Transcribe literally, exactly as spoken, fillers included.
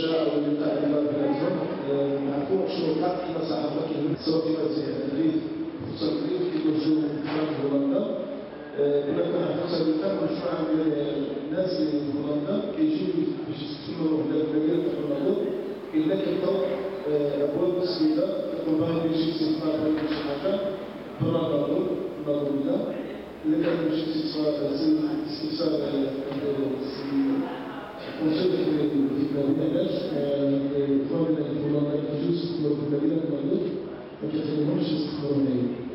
الشارع واللقاء الى بلادهم نعرفوا شنو كان كيما صحابه كيقول سواء كيما التدريب فرصه التدريب كيدوزوا في هولندا كنا كنعرفوا سابقا مجموعه من الناس اللي في هولندا كيجيو باش يستثمروا في المدينه هولندا الا كيلقاو ابواب مسدوده كيقول باغي يجي استثمار في شي حاجه برا النظر النظريه الا كان يجي استثمار استفسار conseil de la ménage, les femmes et les femmes qui sont dans la vie, qui sont dans la vie, qui sont dans la vie, qui sont dans la vie,